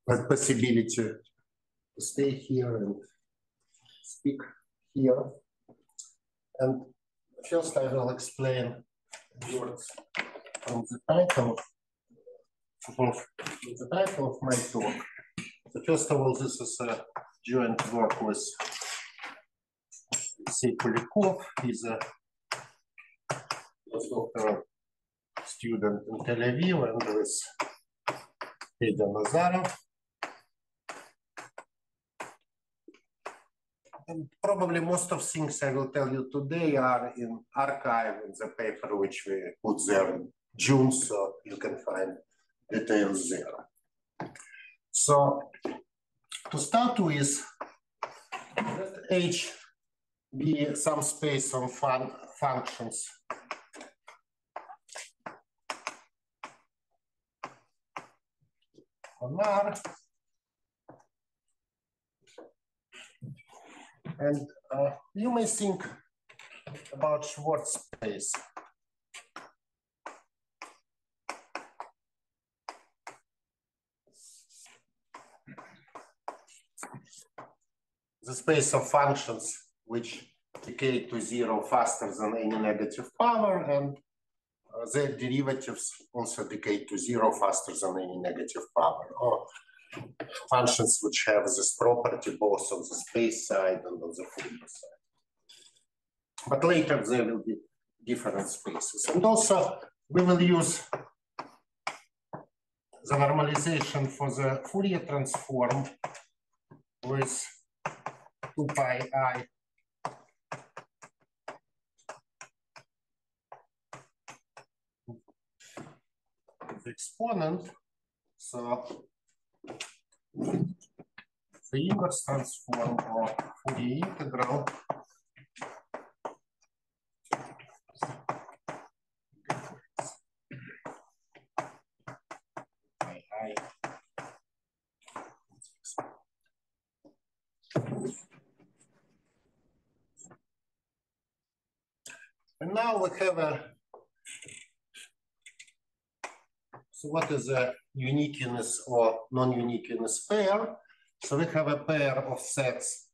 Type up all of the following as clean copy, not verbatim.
possibility to stay here and speak here. And first I will explain words from the title of my talk. So first of all, this is a joint work with Alexey Polyakov. He's a postdoctoral student in Tel Aviv, and with Fedor Nazarov. And probably most of things I will tell you today are in archive in the paper which we put there in June, so you can find details there. So to start with, let H be some space on functions on R. And you may think about Schwartz space. The space of functions which decay to zero faster than any negative power, and their derivatives also decay to zero faster than any negative power, or functions which have this property both on the space side and on the Fourier side. But later there will be different spaces. And also we will use the normalization for the Fourier transform with 2 pi I the exponent. So the inverse transform or Fourier integral and now we have a, so what is a uniqueness or non-uniqueness pair? So we have a pair of sets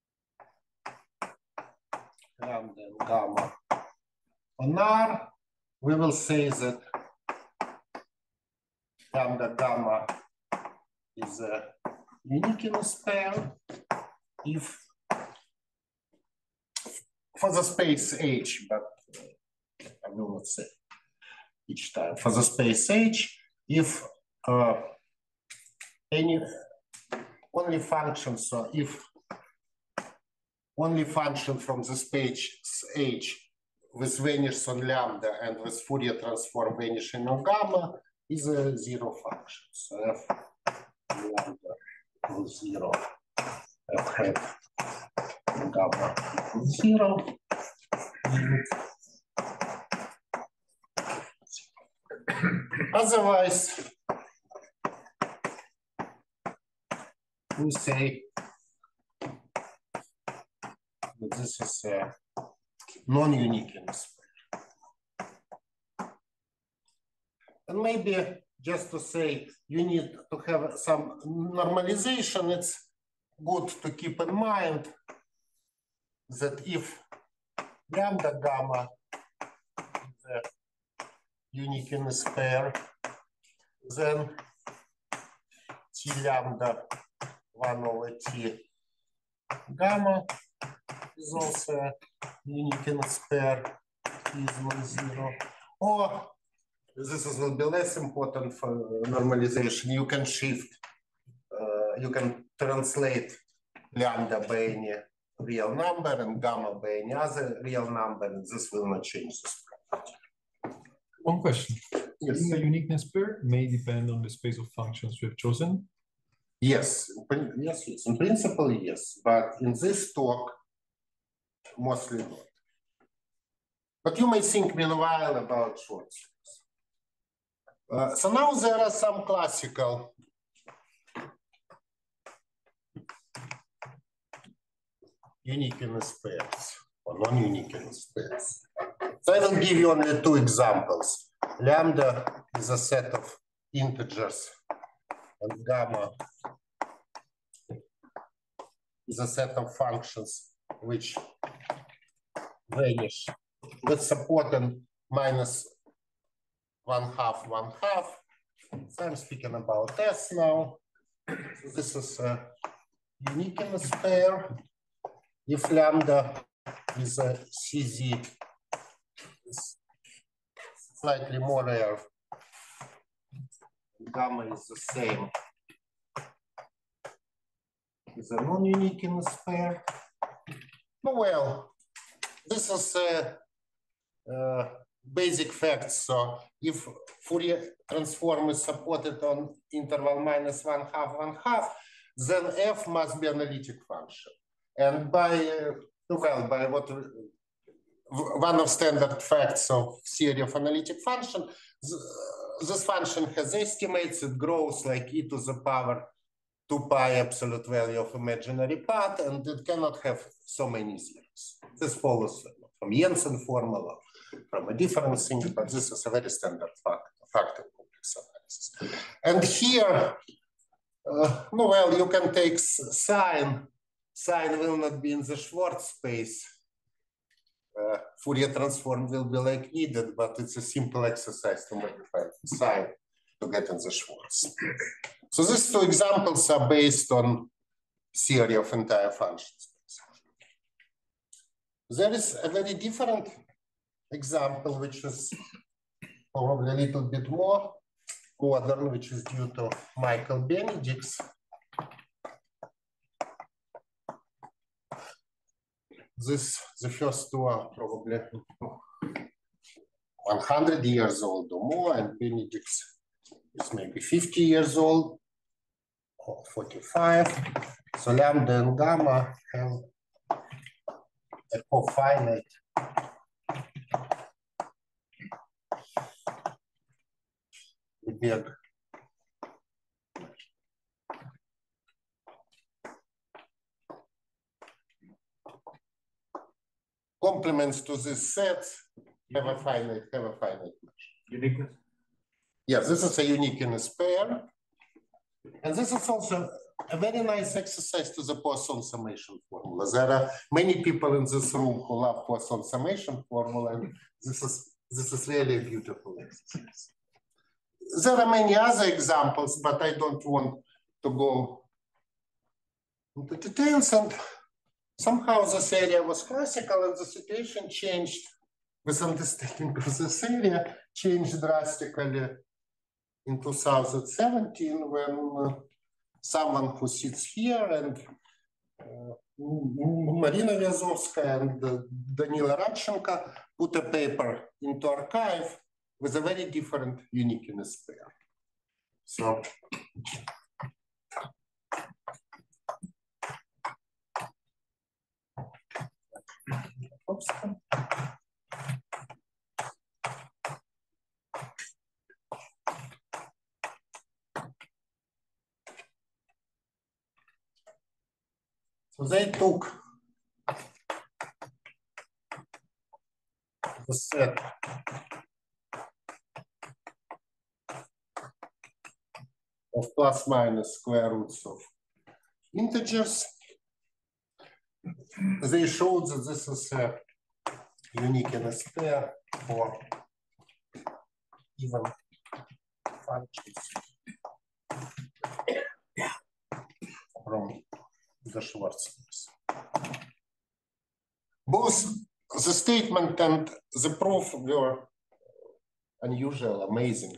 lambda and gamma on R. We will say that lambda gamma is a uniqueness pair if for the space H, but I will not say each time. For the space H, if any only function, so if only function from the space H with vanish on lambda and with Fourier transform vanishing on gamma is a zero function. So f lambda equals 0, f hat gamma equals 0. Otherwise, we say that this is a non-uniqueness pair. And maybe just to say you need to have some normalization, it's good to keep in mind that if lambda gamma is a uniqueness pair, then T lambda 1 over T gamma is also a uniqueness pair, T is non-zero. Or this will be less important for normalization. You can shift, you can translate lambda by any real number and gamma by any other real number, and this will not change this property. One question. Yes. The uniqueness pair may depend on the space of functions we've chosen. Yes, yes. In principle, yes. But in this talk, mostly not. But you may think meanwhile about Schwartz. So now there are some classical uniqueness pairs or non-uniqueness pairs. So I will give you only two examples. Lambda is a set of integers and gamma is a set of functions which vanish with support in minus 1/2, 1/2. So I'm speaking about S now. So this is a uniqueness pair. If lambda is a CZ, is slightly more rare, gamma is the same, is a non-uniqueness pair. Well, this is a basic facts. So if Fourier transform is supported on interval minus 1/2, 1/2, then f must be analytic function. And by what one of standard facts of theory of analytic function, this function has estimates. It grows like e to the power 2 pi absolute value of imaginary part, and it cannot have so many zeros. This follows from Jensen formula, from a different thing, but this is a very standard factor complex analysis. And here, you can take sine. Sine will not be in the Schwartz space. Fourier transform will be like needed, but it's a simple exercise to modify sine to get in the Schwartz. So these two examples are based on theory of entire function space. There is a very different example, which is probably a little bit more modern, which is due to Michael Benedict's. The first two are probably 100 years old or more, and Benedict's is maybe 50 years old or 45. So lambda and gamma have a cofinite big complements to this set have a finite measure. Uniqueness? Yes, this is a uniqueness pair. And this is also a very nice exercise to the Poisson summation formula. There are many people in this room who love Poisson summation formula, and this is really a beautiful exercise. There are many other examples, but I don't want to go into details. And somehow this area was classical, and the situation changed with understanding of this area, changed drastically in 2017 when someone who sits here and Marina Vyazovskaya and Danila Radchenko put a paper into archive with a very different uniqueness pair. So they took the set of plus minus square roots of integers. They showed that this is a uniqueness pair for even functions from the Schwartz space. Both the statement and the proof were unusual, amazing.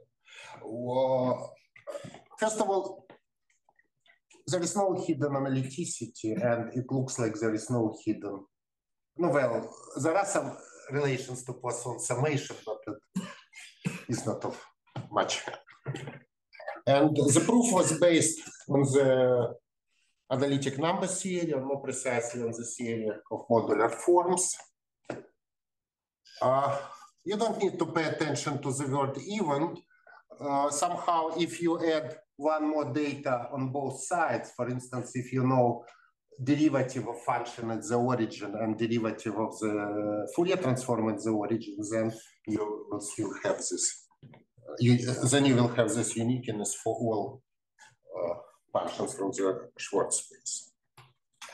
First of all, there is no hidden analyticity, and it looks like there is no hidden. Well, there are some relations to Poisson summation, but it is not of much help. And the proof was based on the analytic number theory, or more precisely on the theory of modular forms. You don't need to pay attention to the word even. Somehow, if you add one more data on both sides, for instance, if you know derivative of function at the origin and derivative of the Fourier transform at the origin, then you will still have this. Then you will have this uniqueness for all functions from the Schwartz space.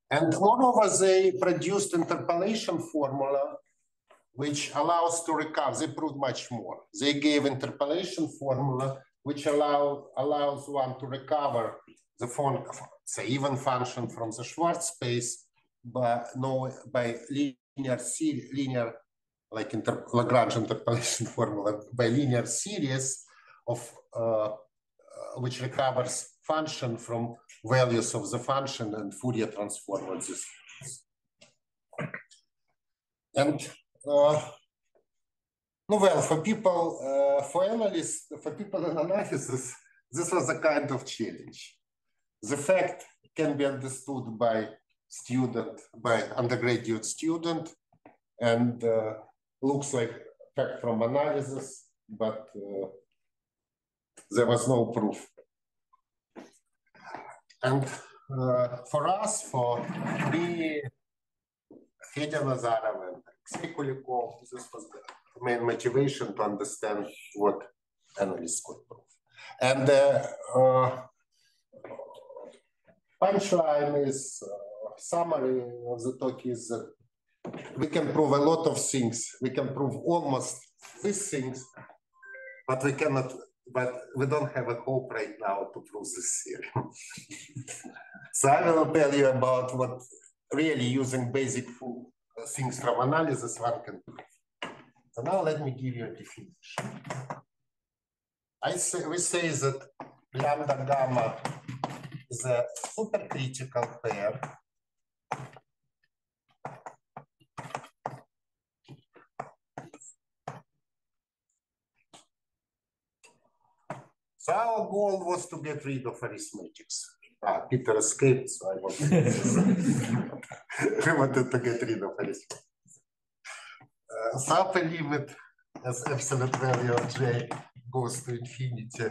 And moreover, they produced interpolation formula which allows to recover. They proved much more. They gave interpolation formula which allows one to recover the say even function from the Schwarz space, but by linear like Lagrange interpolation formula, by linear series of which recovers function from values of the function and Fourier transform on this. And well, for people, for analysts, for people in analysis, this was a kind of challenge. The fact can be understood by undergraduate student, and looks like fact from analysis, but there was no proof. And for us, for me, Fedya Nazarov and Alexey Kulikov, this was the main motivation to understand what analysts could prove. And punchline is, summary of the talk is that we can prove a lot of things. We can prove almost these things, but we cannot, but we don't have a hope right now to prove this theorem. So I will tell you about what really using basic things from analysis one can prove. So now let me give you a definition. We say that lambda gamma is a supercritical pair So our goal was to get rid of arithmetics. Peter escaped, so I wanted we wanted to get rid of arithmetics. So upper limit as absolute value of j goes to infinity,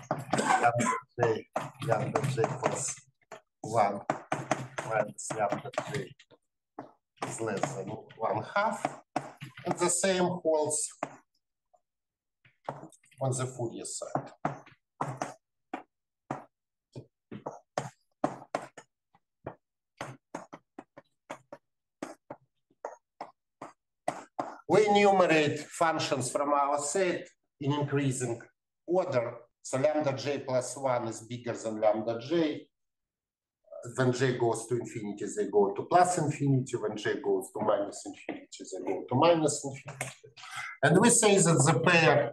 lambda j plus 1 minus lambda j is less than 1/2. And the same holds on the Fourier side. We enumerate functions from our set in increasing order. So lambda j plus 1 is bigger than lambda j. When j goes to infinity, they go to plus infinity. When j goes to minus infinity, they go to minus infinity. And we say that the pair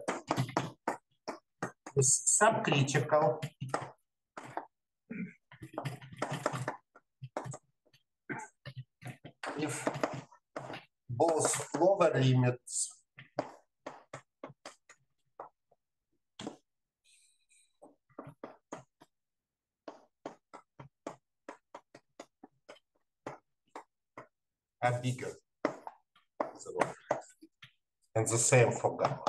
is subcritical if both lower limits are bigger. And the same for gamma.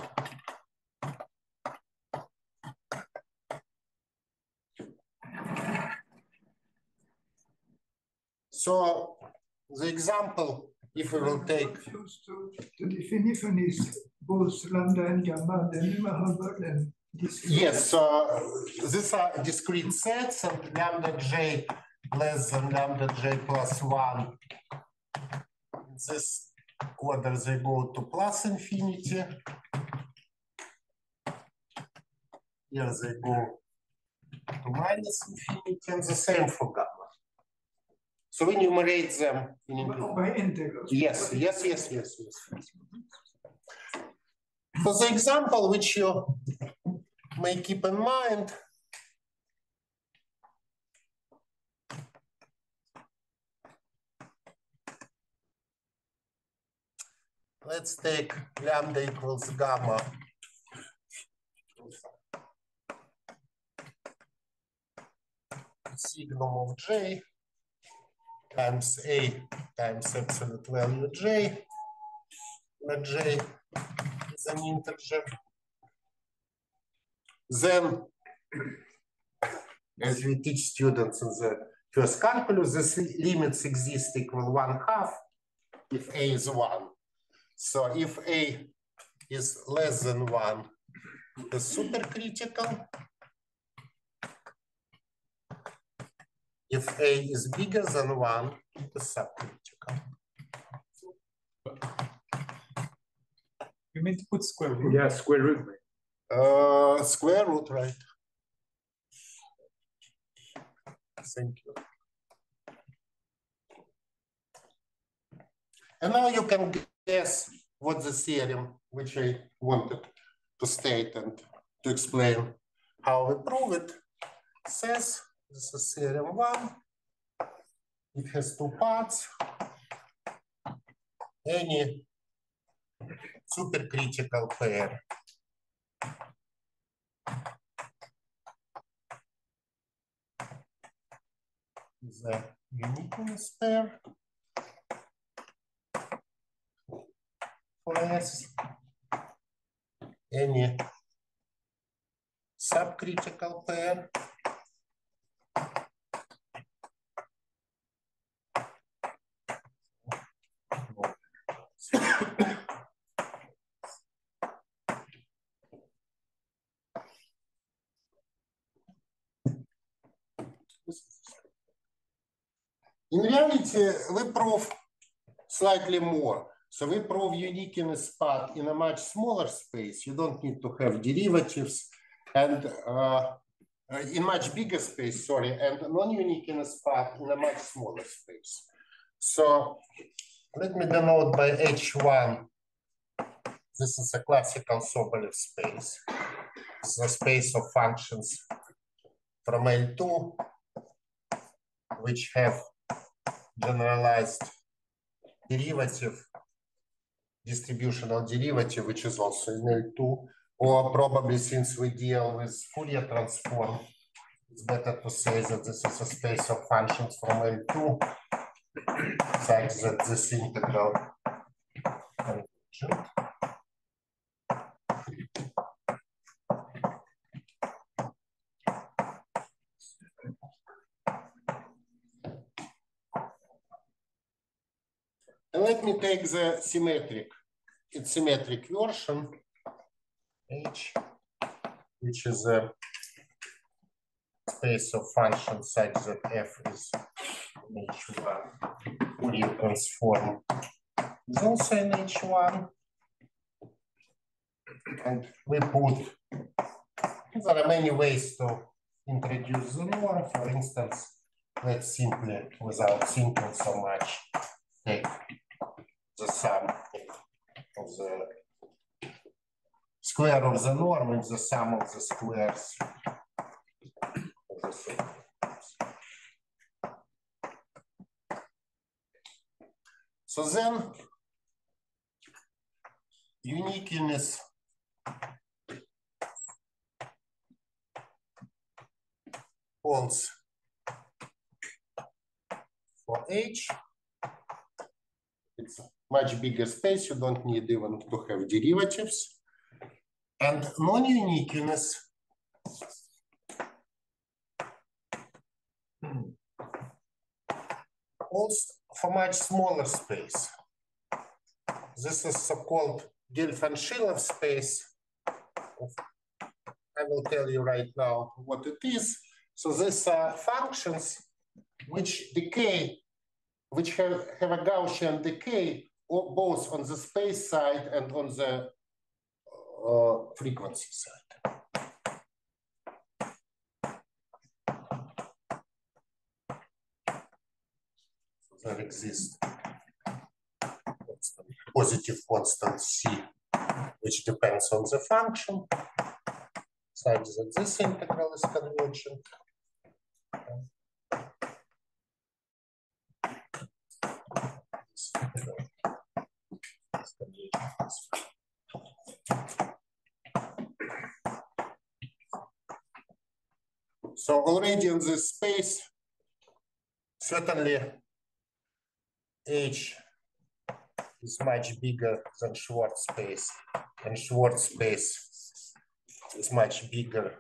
So the example, if we will take the definition is both lambda and gamma, then how about them? Yes, so these are discrete sets, and lambda j less than lambda j plus 1. In this order, they go to plus infinity. Here they go to minus infinity, and the same for gamma. So we enumerate them in by integrals. Yes. So the example which you may keep in mind let's take lambda equals gamma. Signum of j times a times absolute value j, where j is an integer. Then, as we teach students in the first calculus, these limits exist equal 1/2 if a is 1. So if a is less than 1, it is supercritical. if A is bigger than 1, it is subcritical. You meant to put square root? Yeah, square root. Square root, right? Thank you. And now you can guess what the theorem which I wanted to state and to explain how we prove it says. This is theorem 1. It has 2 parts. Any supercritical pair is a uniqueness pair for S. Any subcritical pair in reality, we prove slightly more. So we prove uniqueness part in a much smaller space. You don't need to have derivatives, and in much bigger space, sorry, and non-uniqueness part in a much smaller space. So let me denote by H1. This is a classical Sobolev space. It's a space of functions from L2, which have generalized derivative, distributional derivative, which is also in L2, or probably since we deal with Fourier transform, it's better to say that this is a space of functions from L2, such that this integral convergent. And let me take the symmetric version, H, which is a space of functions such that F is H1. Fourier transform is also in H1. And we put, there are many ways to introduce the norm. For instance, let's simply, without thinking so much, take the sum of the square of the norm and the sum of the squares of the circumference. So then uniqueness holds for H. It's a much bigger space. You don't need even to have derivatives. And non-uniqueness holds for much smaller space. This is so-called Gelfand-Shilov space. I will tell you right now what it is. So these are functions which decay, which have a Gaussian decay both on the space side and on the frequency side. So there exists positive constant C, which depends on the function, such that this integral is convergent. So already in this space, certainly H is much bigger than Schwartz space, and Schwartz space is much bigger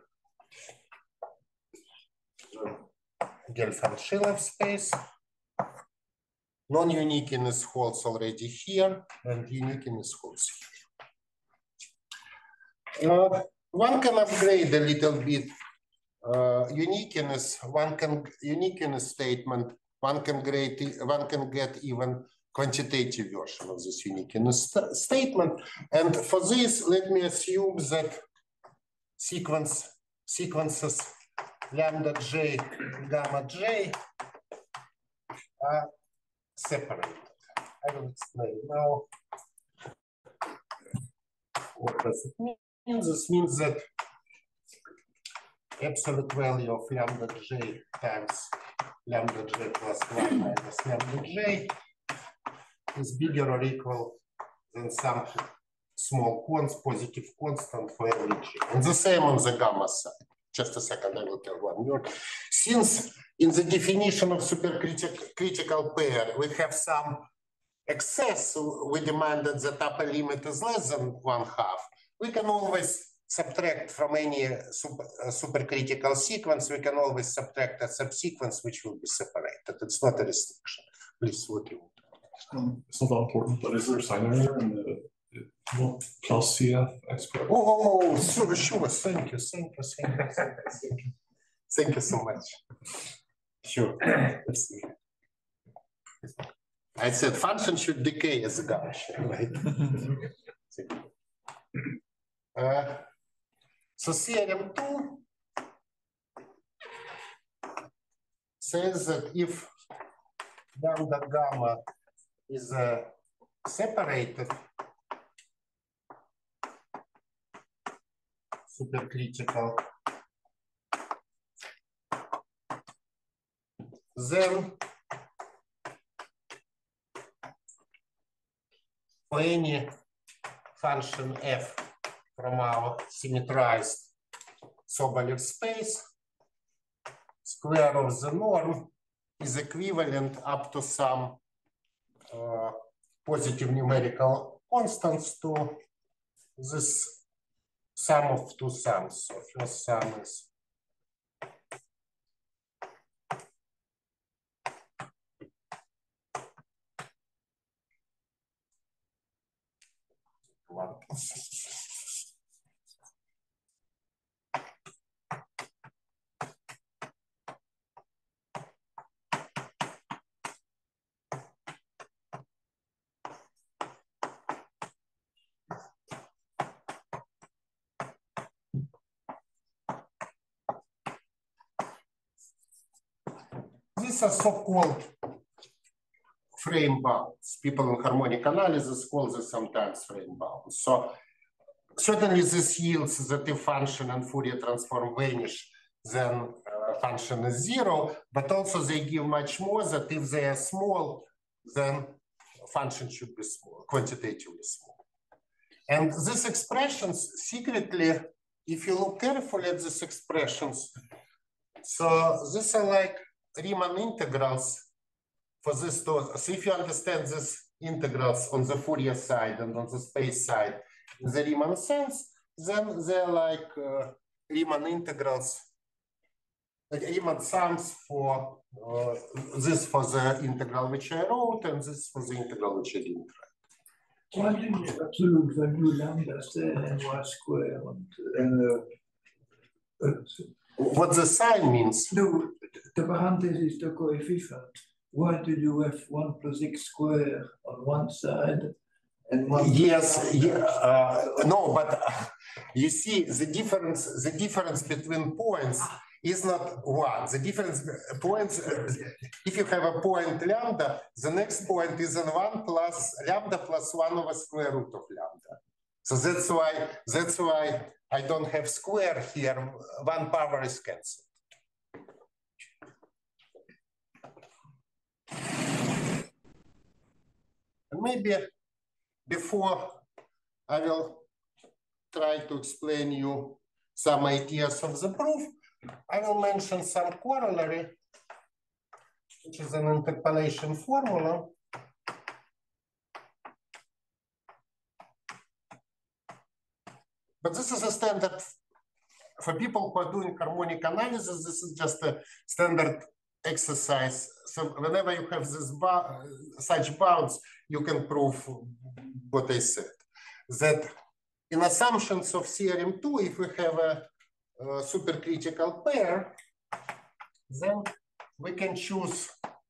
than Gelfand-Shilov space. Non-uniqueness holds already here, and uniqueness holds here. One can upgrade a little bit uniqueness, uniqueness statement, one can get even quantitative version of this uniqueness statement. And for this, let me assume that sequences lambda j, gamma j are separated. I will explain now. What does it mean? This means that absolute value of lambda j times lambda j plus 1 minus lambda j is bigger or equal than some small positive constant for every j. And the same on the gamma side. Just a second, I will tell one word. Since in the definition of supercritical pair, we have some excess, we demanded that upper limit is less than 1/2. We can always subtract from any supercritical sequence, we can always subtract a subsequence which will be separated. It's not a restriction. Please, what you want. It's not that important, but is there a sign error in the plus CF expression? Oh, sure. Thank you so much. Sure. I said function should decay as a Gaussian, right? So theorem 2 says that if lambda gamma is separated supercritical, then for any function f from our symmetrized Sobolev space, square of the norm is equivalent up to some positive numerical constants to this sum of two sums. So first sum is one. These are so-called frame bounds. People in harmonic analysis call this sometimes frame bounds. So certainly this yields that if function and Fourier transform vanish, then function is 0, but also they give much more that if they are small, then function should be small, quantitatively small. And these expressions secretly, if you look carefully at these expressions, so these are like Riemann integrals for this two. So if you understand these integrals on the Fourier side and on the space side in the Riemann sense, then they're like Riemann integrals, like Riemann sums for this for the integral which I wrote and this for the integral which I didn't write. Why didn't you absolute value lambda say y square? What the sign means? No, the parenthesis, the coefficient. Why did you have 1 plus x squared on one side and 1? Yes, no, but you see the difference between points is not 1. The difference points, if you have a point lambda, the next point is in 1 plus lambda plus 1 over square root of lambda. So that's why I don't have square here. 1 power is cancelled. And maybe before I will try to explain you some ideas of the proof, I will mention some corollary, which is an interpolation formula. But this is a standard for people who are doing harmonic analysis. This is just a standard exercise. So whenever you have this such bounds, you can prove what I said. That in assumptions of theorem 2, if we have a supercritical pair, then we can choose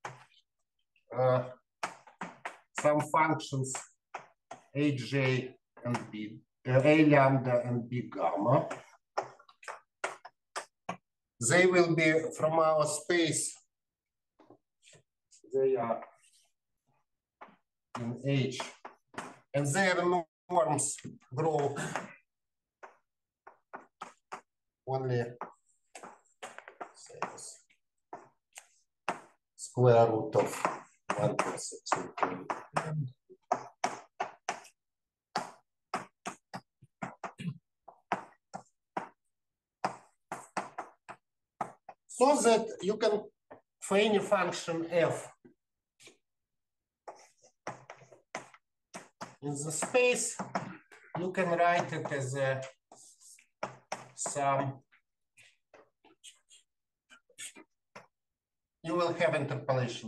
some functions aj and b, a lambda and b gamma. They will be from our space. They are in H, and their norms grow only square root of 1 plus x. So that you can, for any function f in the space, you can write it as a sum. You will have interpolation.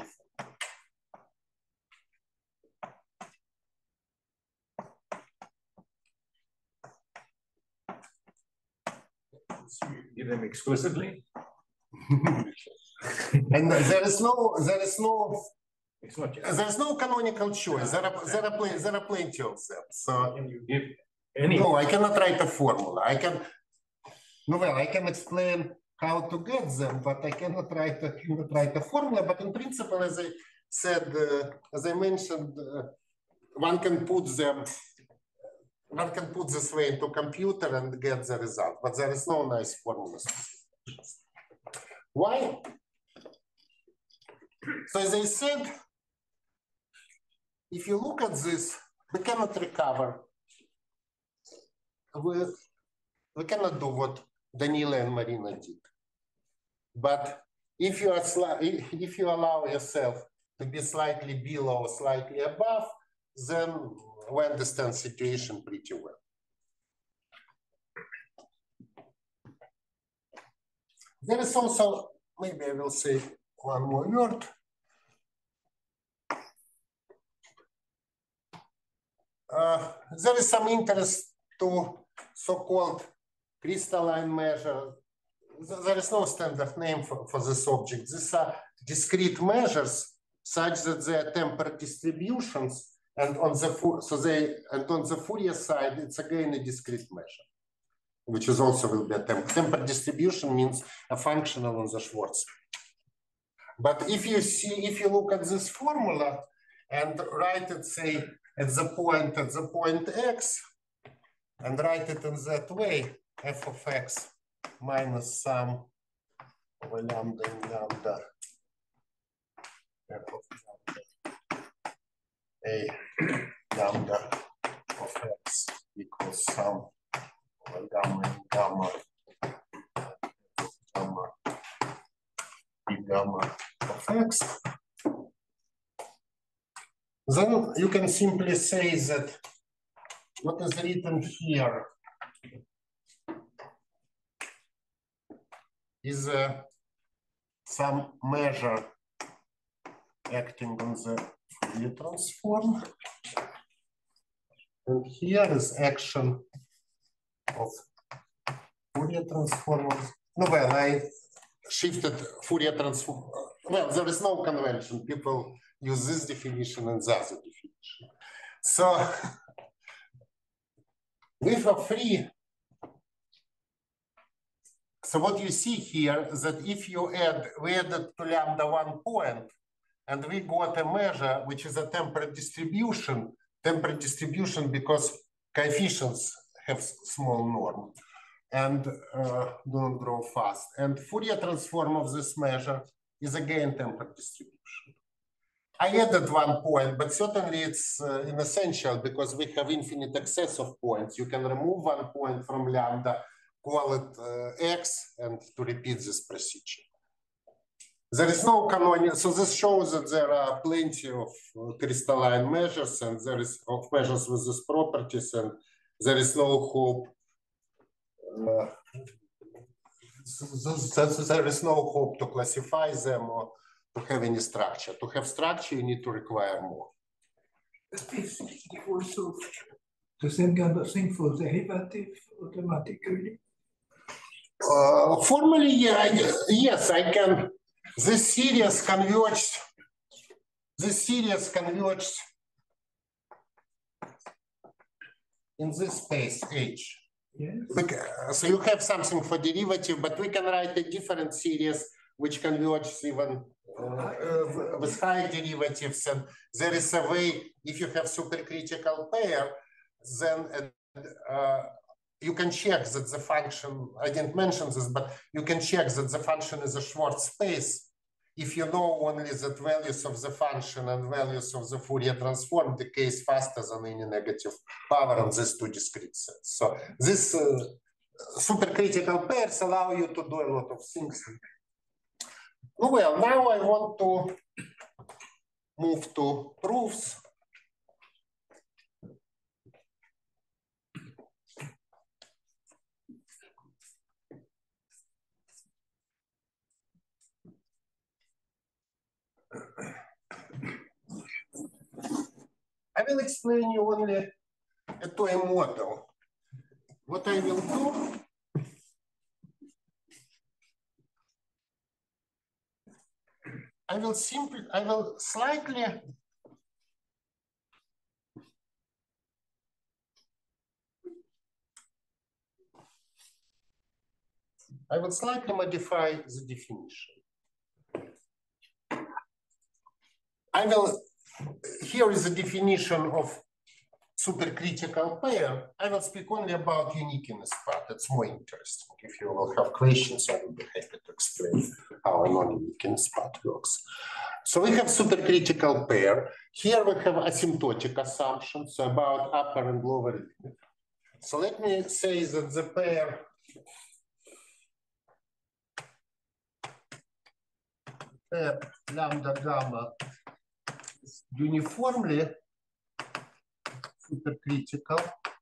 Give them explicitly. And there's no canonical choice. There are plenty of them. So Can you give any? no, I cannot write a formula. I can explain how to get them, but I cannot write a formula. But in principle, as I said, as I mentioned, one can put this way into computer and get the result. But there is no nice formula. Why? So as I said, if you look at this, we cannot recover. We cannot do what Danila and Marina did. But if you allow yourself to be slightly below, slightly above, then we understand situation pretty well. There is also, maybe I will say one more word. There is some interest to so-called crystalline measure. There is no standard name for this object. These are discrete measures such that they are tempered distributions, and on the Fourier side, it's again a discrete measure, which is also will be a tempered distribution, means a functional on the Schwarz. But if you look at this formula and write it, say, at the point x, and write it in that way, f of x minus sum of a lambda in lambda f of a lambda of x equals sum of a gamma in gamma b gamma of x. Then you can simply say that what is written here is some measure acting on the Fourier transform. And here is action of Fourier transform. No, well, I shifted Fourier transform. Well, there is no convention. People use this definition and the other definition. So we are free. So what you see here is that if you we added to lambda 1 point, and we got a measure which is a tempered distribution because coefficients have small norm and don't grow fast. And Fourier transform of this measure is again tempered distribution. I added 1 point, but certainly it's inessential because we have infinite excess of points. You can remove 1 point from lambda, call it x, and to repeat this procedure. There is no canonical, so this shows that there are plenty of crystalline measures and there is of measures with these properties, and there is no hope. There is no hope to classify them or to have any structure. To have structure, you need to require more. It's also the same kind of thing for derivative automatically. Formally, yeah, yes, I can. This series converges in this space H. Yes. So you have something for derivative, but we can write a different series which converges even with high derivatives. And there is a way, if you have supercritical pair, then you can check that the function, I didn't mention this, but you can check that the function is a Schwartz space. If you know only that values of the function and values of the Fourier transform decays faster than any negative power on these two discrete sets. So this supercritical pairs allow you to do a lot of things. Well, now I want to move to proofs. I will explain you only a toy model. What I will do, I will slightly modify the definition. Here is the definition of supercritical pair. I will speak only about uniqueness part. It's more interesting. If you will have questions, I will be happy to explain how a non-uniqueness part works. So we have supercritical pair. Here we have asymptotic assumptions about upper and lower limit. So let me say that the pair lambda gamma is uniformly supercritical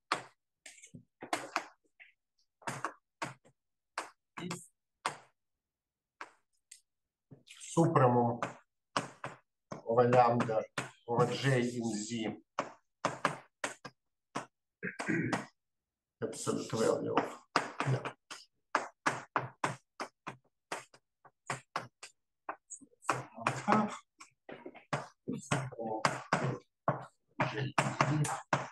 if supremum over lambda over J in Z absolute value of half of J in Z.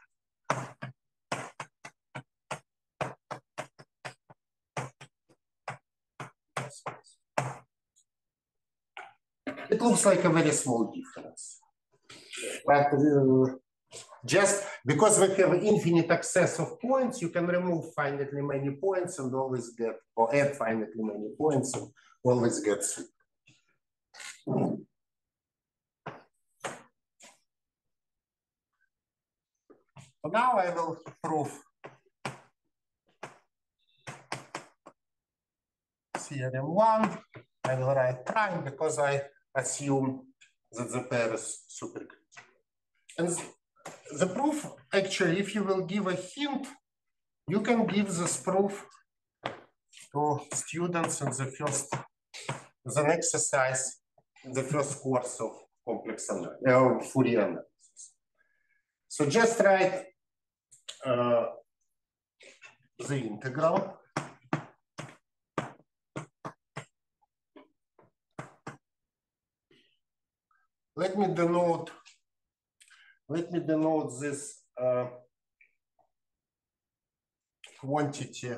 It looks like a very small difference, but just because we have infinite access of points, you can remove finitely many points and always get, or add finitely many points and always get. So now I will prove theorem 1. I will write prime because I assume that the pair is supercritical. And the proof, actually, if you will give a hint, you can give this proof to students in the first, as an exercise in the first course of complex analysis, Fourier analysis. So just write the integral. Let me denote this quantity.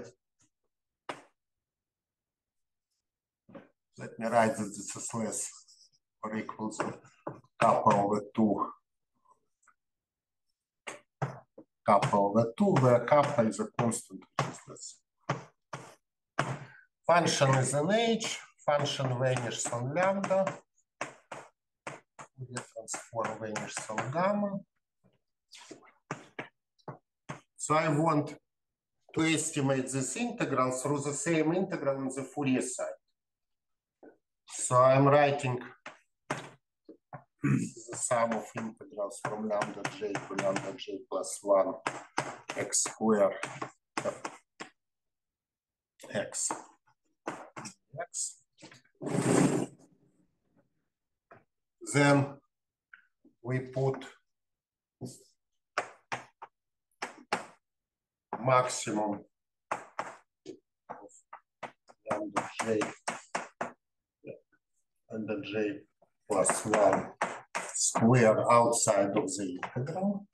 Let me write that this is less or equal to kappa over 2. Kappa over 2, where kappa is a constant, which is less. Function is an H, function vanishes on lambda. Fourier transform vanishes on gamma. So I want to estimate this integral through the same integral on the Fourier side. So I'm writing the sum of integrals from lambda j to lambda j plus 1 x squared x. Then we put maximum of lambda j under j plus 1 square outside of the integral.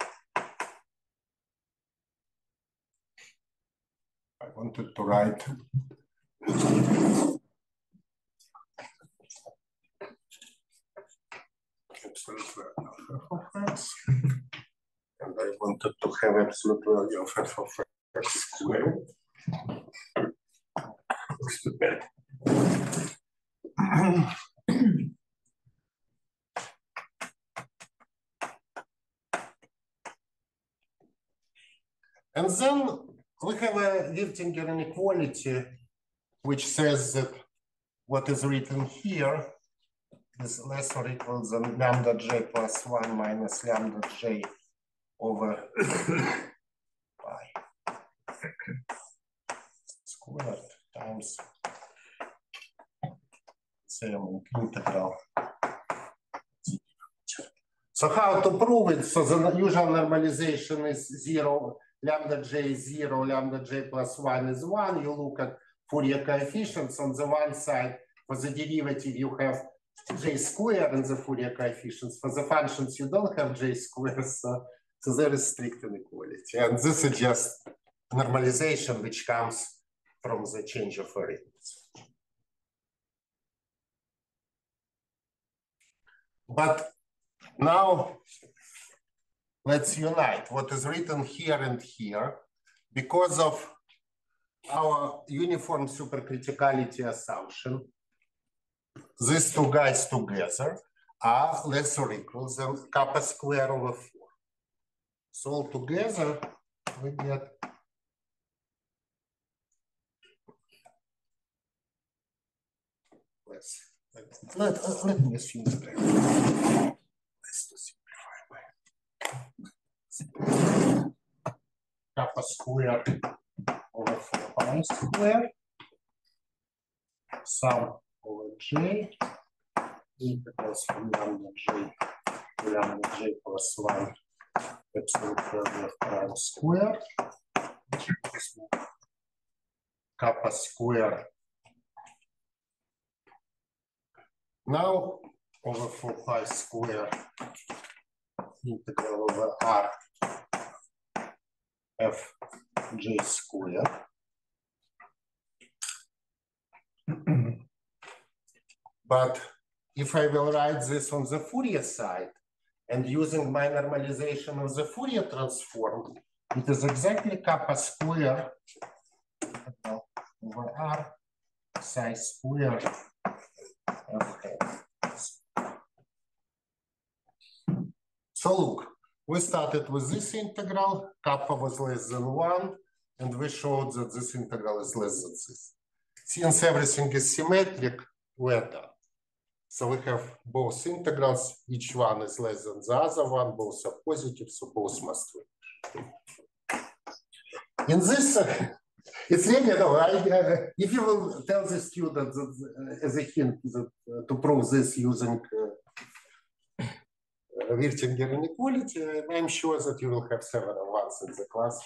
I wanted to write and I wanted to have absolute value of f of x squared. Looks too bad. And then we have a Wirtinger inequality which says that what is written here is less or equal than lambda j plus 1 minus lambda j over pi squared times same integral. So how to prove it? So the usual normalization is 0, lambda j is 0, lambda j plus 1 is 1. You look at Fourier coefficients. On the one side, for the derivative, you have j squared in the Fourier coefficients. For the functions, you don't have j squared, so there is strict inequality. And this is just normalization which comes from the change of variables. But now let's unite what is written here and here because of our uniform supercriticality assumption. These two guys together are less or equal than kappa square over 4. So altogether we get less. Let me assume that let's simplify by kappa square over 4 pi square sum over j integrals from lambda j to lambda j plus 1 absolute value of prime square kappa square now over 4 pi square integral over r f j square. But if I will write this on the Fourier side and using my normalization of the Fourier transform, it is exactly kappa square over r psi square. Okay. So look, we started with this integral, kappa was less than 1, and we showed that this integral is less than this. Since everything is symmetric, we're done. So we have both integrals, each one is less than the other one, both are positive, so both must win. In this, it's really, if you will tell the student that, as a hint that, to prove this using Wirtinger inequality, I'm sure that you will have several ones in the class.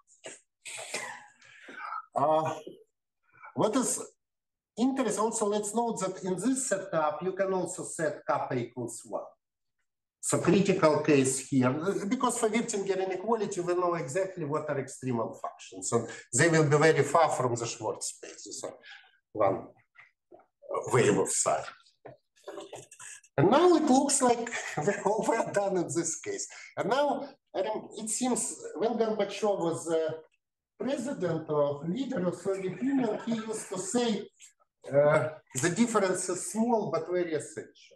What is interesting also, let's note that in this setup, you can also set kappa equals 1. So critical case here, because for Wirtinger inequality, we know exactly what are extremal functions. So they will be very far from the Schwartz space. So one wave of psi. And now it looks like we're done in this case. And now it seems when Gorbachev was president or leader of Soviet Union, he used to say, the difference is small, but very essential.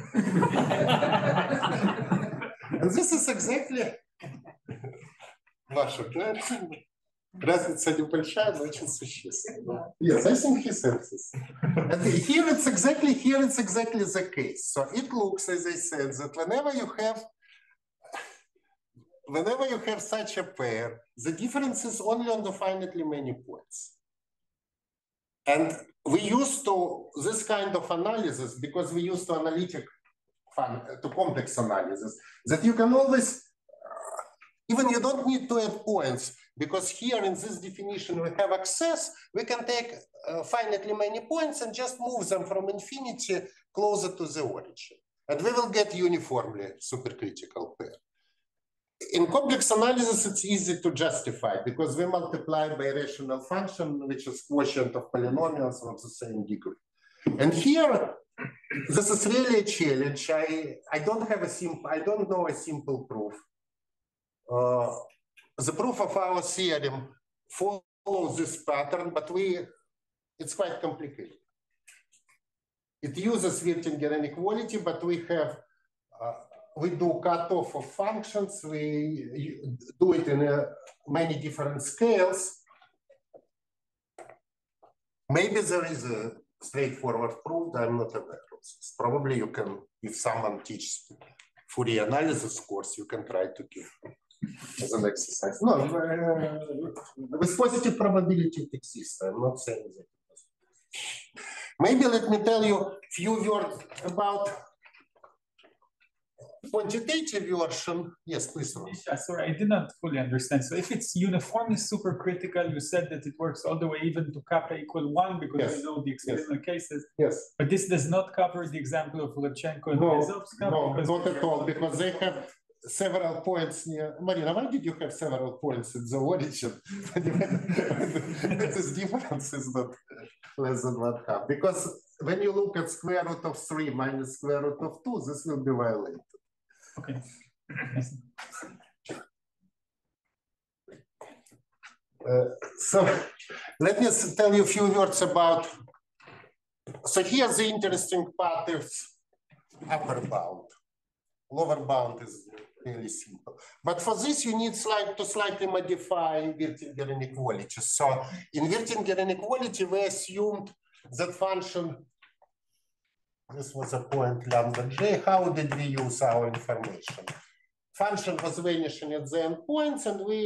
And this is exactly Ваша, разница небольшая, но очень существенная. Yes, I think he said this. And here it's exactly the case. So it looks, as I said, that whenever you have such a pair, the difference is only on the finitely many points. And we used to this kind of analysis because we used to to complex analysis, that you can always, Even you don't need to add points, because here in this definition we have access. We can take finitely many points and just move them from infinity closer to the origin. And we will get uniformly supercritical pair. In complex analysis, it's easy to justify because we multiply by a rational function, which is quotient of polynomials of the same degree. And here, this is really a challenge. I don't know a simple proof. The proof of our theorem follows this pattern, but it's quite complicated. It uses Wirtinger inequality, but we do cutoff of functions. We do it in many different scales. Maybe there is a straightforward proof. I'm not aware of this. Probably you can, if someone teaches Fourier analysis course, you can try to give as an exercise. No, with positive probability it exists. I'm not saying that. Maybe let me tell you a few words about quantitative version. Yes, please. Yeah, sorry, I did not fully understand. So if it's uniformly supercritical, you said that it works all the way even to kappa equal 1 because Yes. we know the experimental cases. Yes. But this does not cover the example of Rodchenko and Berezovska? No, because not at all, because they have several points near. Marina, why did you have several points in the origin? This difference is not less than 1/2. Because when you look at square root of 3 minus square root of 2, this will be violated. Okay. So let me tell you a few words about. So here's the interesting part is upper bound. Lower bound is really simple. But for this, you need to slightly modify Wirtinger inequality. So in Wirtinger inequality, we assumed that function, this was a point lambda j. How did we use our information? Function was vanishing at the endpoints, and we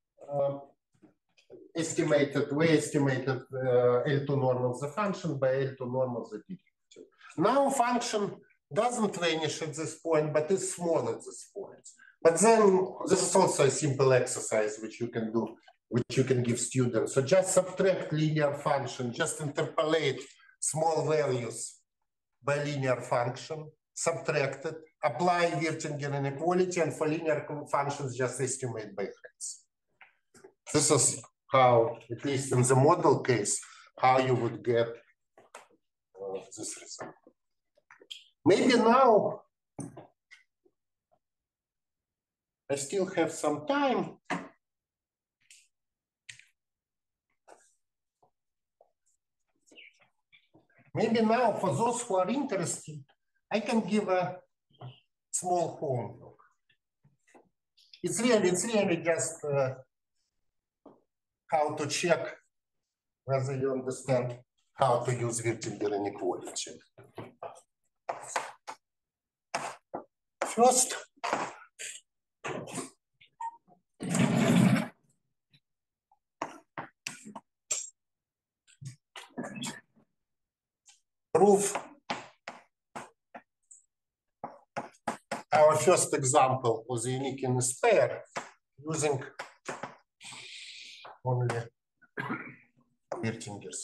estimated L2 norm of the function by L2 norm of the derivative. Now function doesn't vanish at this point, but is small at this point. But then this is also a simple exercise which you can do, which you can give students. So just subtract linear function, just interpolate small values by linear function, subtract it, apply Wirtinger inequality, and for linear functions, just estimate by Hertz. This is how, at least in the model case, how you would get this result. Maybe now I still have some time. Maybe now for those who are interested, I can give a small homework. It's really just how to check whether you understand how to use Wirtinger inequality. First, prove our first example of the uniqueness pair using only Wirtinger's.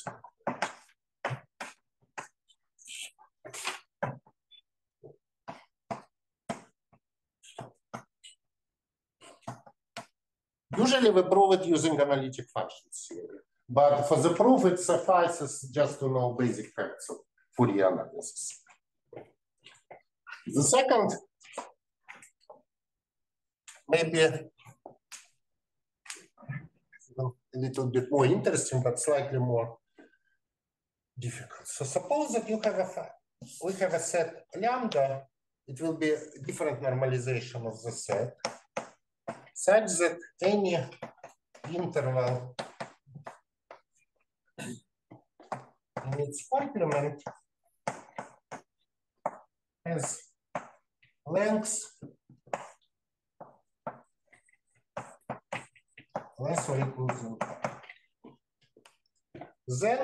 Usually we prove it using analytic functions theory, but for the proof it suffices just to know basic facts of Fourier analysis. The second, maybe a little bit more interesting, but slightly more difficult. So suppose that we have a set lambda, it will be a different normalization of the set, such that any interval in its complement has length less or equal to 1. Then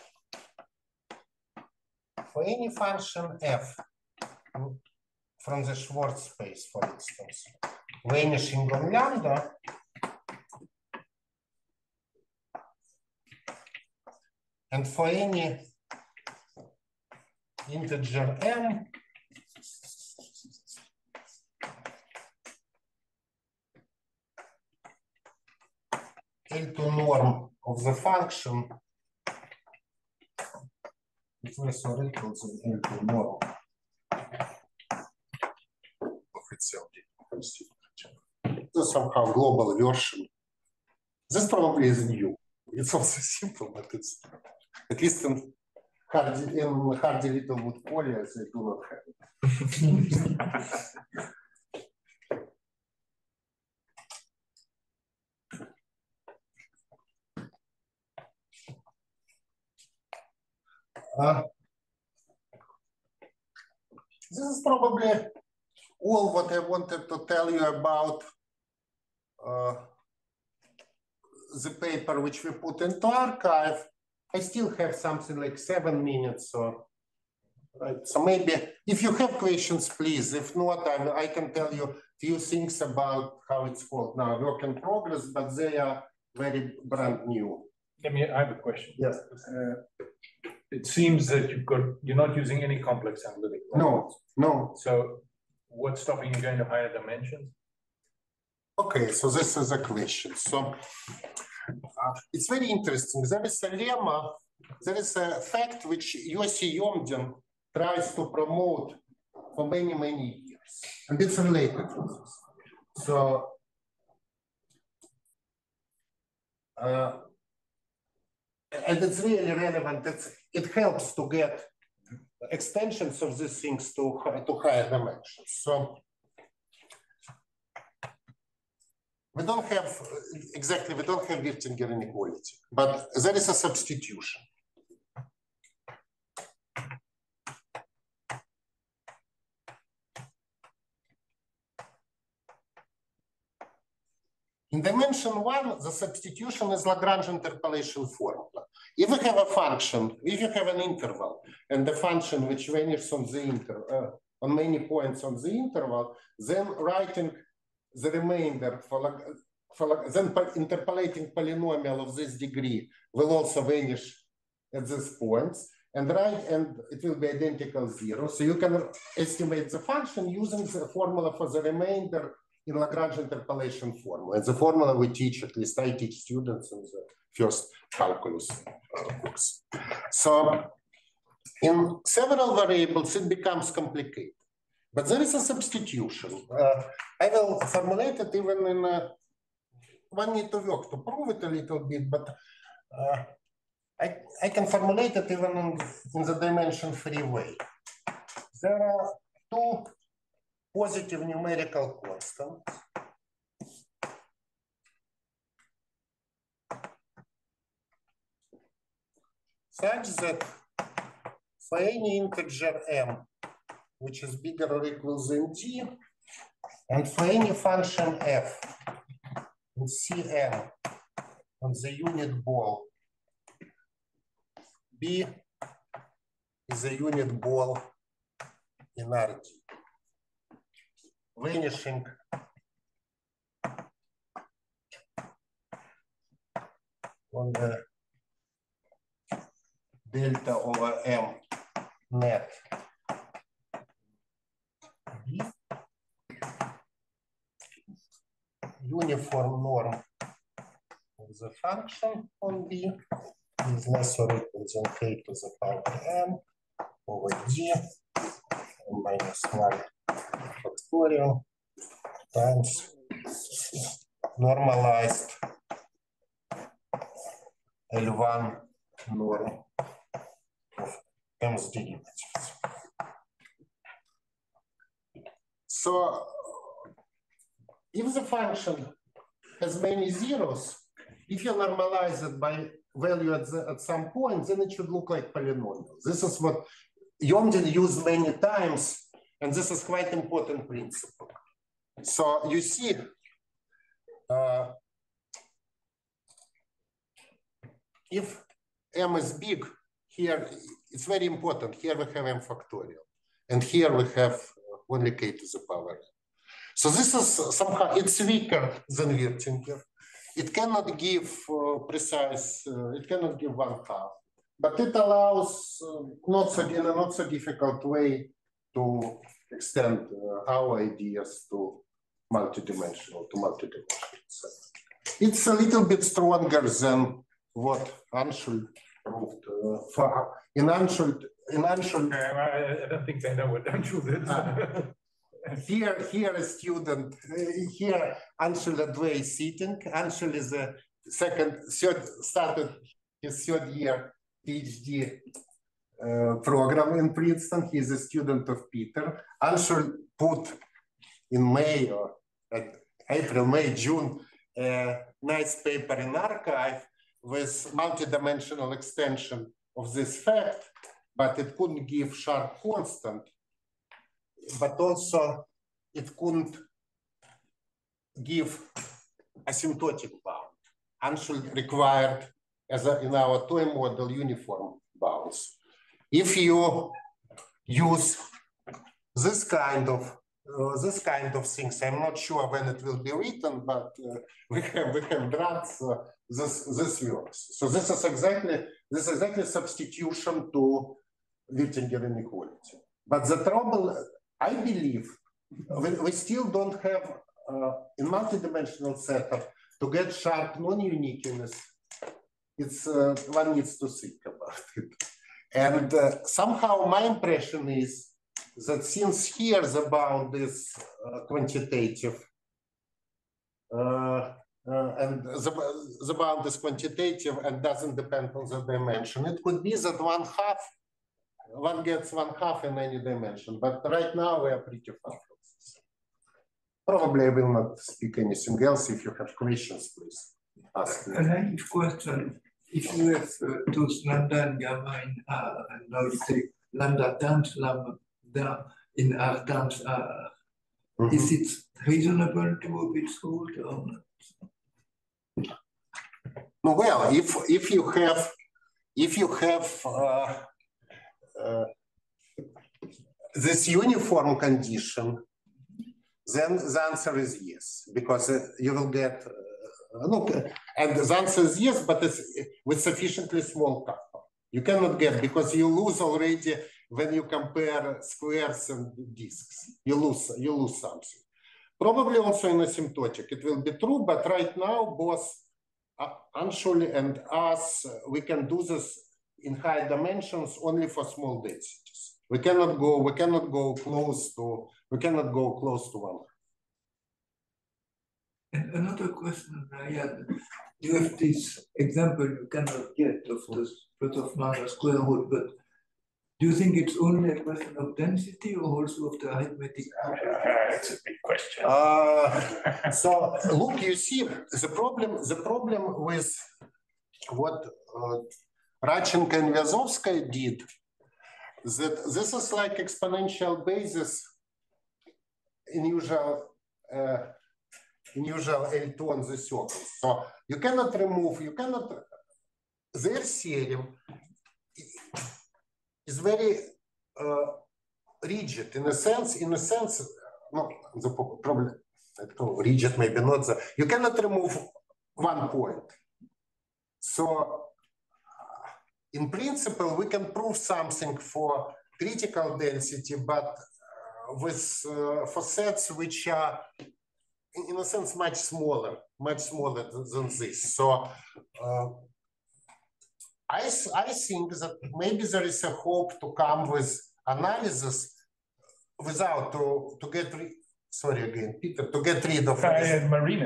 for any function f from the Schwartz space, for instance, vanishing on lambda. And for any integer m, L2 norm of the function is less or equal to L2 norm of itself. This is somehow global version. This probably is new. It's also simple, but it's at least in Hardy Littlewood poly, I do not have it. This is probably all what I wanted to tell you about the paper which we put into archive. I still have something like 7 minutes, so right. So maybe if you have questions, please. If not, I can tell you few things about how it's called now, work in progress, but they are very brand new. I have a question. Yes. It seems that you're not using any complex analytic. Right? No. So what's stopping you going to higher dimensions? Okay, so this is a question. So it's very interesting. There is a lemma, there is a fact which Yossi Yomdin tries to promote for many, many years. And it's related to this. So and it's really relevant. It helps to get extensions of these things to higher dimensions. So we don't have Wirtinger inequality, but there is a substitution. In dimension 1, the substitution is Lagrange interpolation formula. If we have a function, if you have an interval, and the function which vanishes on the on many points on the interval, then writing the remainder then interpolating polynomial of this degree will also vanish at these points, and it will be identical 0. So you can estimate the function using the formula for the remainder in Lagrange interpolation formula. It's a formula we teach, at least I teach students in the first calculus course. So in several variables, it becomes complicated. But there is a substitution. I will formulate it even in one need to work to prove it a little bit, but I can formulate it even in the dimension free way. There are two positive numerical constants such that for any integer m, which is bigger or equal than d, and for any function f in Cn on the unit ball, B is a unit ball in Rd, vanishing on the delta over m net B, uniform norm of the function on B is less or equal than k to the power m over d minus 1 factorial times normalized L1 norm of m's derivatives. So if the function has many zeros, if you normalize it by value at some point, then it should look like polynomial. This is what Yomdin used many times, and this is quite important principle. So you see, if m is big, here it's very important. Here we have m factorial, and here we have only k to the power n. So this is somehow, it's weaker than Wirtinger. It cannot give precise, it cannot give 1/2, but it allows in a not so difficult way to extend our ideas to multidimensional set. It's a little bit stronger than what Anschul proved. In Anschul, I don't think they know what Anschul did. Here a student, here Anschul Adway is sitting. Anschul is a started his third year PhD program in Princeton. He's a student of Peter. Anschul put in May or April, May, June, a nice paper in arXiv with multidimensional extension of this fact, but it couldn't give sharp constant. But also it couldn't give asymptotic bound. Anschul required, in our toy model, uniform bounds. If you use this kind of things, I'm not sure when it will be written, but we have drafts. This works. So this is exactly substitution to Wirtinger inequality. But the trouble, I believe, we still don't have in multidimensional setup to get sharp non-uniqueness. It's one needs to think about it. And somehow my impression is that since here the bound is quantitative, and the bound is quantitative and doesn't depend on the dimension, it could be that 1/2 one gets 1/2 in any dimension, but right now we are pretty far from this. Probably I will not speak anything else. If you have questions, please ask me. A naive question. If you have those lambda and gamma in R, and now you take lambda times lambda in R times R, is it reasonable to withhold or not? Well, if you have this uniform condition, then the answer is yes, because you will get and the answer is yes, but it's with sufficiently small kappa. You cannot get, because you lose already when you compare squares and disks. You lose something. Probably also in asymptotic it will be true, but right now both Anschul and us, we can do this in high dimensions only for small densities. We cannot go close to 1. And another question I had, you have this example you cannot get of the plus of minus square root, but do you think it's only a question of density or also of the arithmetic? It's a big question. So look, you see the problem with what Radchenko and Vyazovskaya did, that this is like exponential basis in usual L2 on the circle. So you cannot remove, their theorem is very rigid in a sense, no, the problem, rigid maybe not, you cannot remove 1 point. So in principle, we can prove something for critical density, but for sets which are in a sense much smaller than this. So I think that maybe there is a hope to come with analysis without to get sorry again, Peter, to get rid of Marina.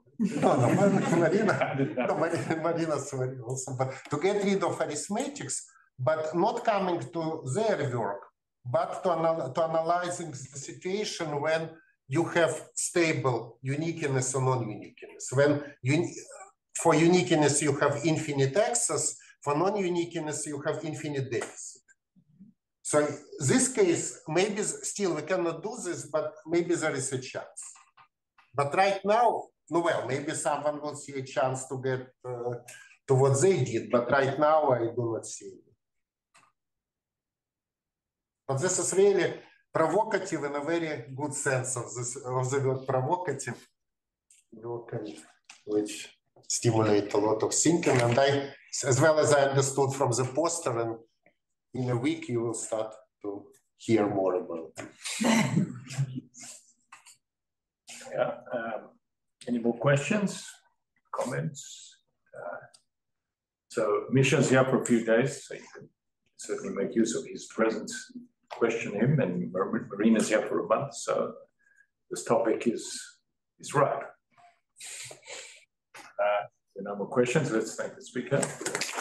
Marina, sorry, also, but to get rid of arithmetics, but not coming to their work, but to analyzing the situation when you have stable uniqueness or non-uniqueness. When for uniqueness you have infinite access, for non-uniqueness you have infinite deficit. So in this case, maybe still we cannot do this, but maybe there is a chance. But right now, well, maybe someone will see a chance to get to what they did, but right now I do not see it. But this is really provocative in a very good sense of the word provocative, which stimulate a lot of thinking. And I, as well as I understood from the poster, and in a week you will start to hear more about it. Yeah. Any more questions, comments? So Misha's here for a few days, so you can certainly make use of his presence, question him, and Marina's here for a month, so this topic is right. No more questions. Let's thank the speaker.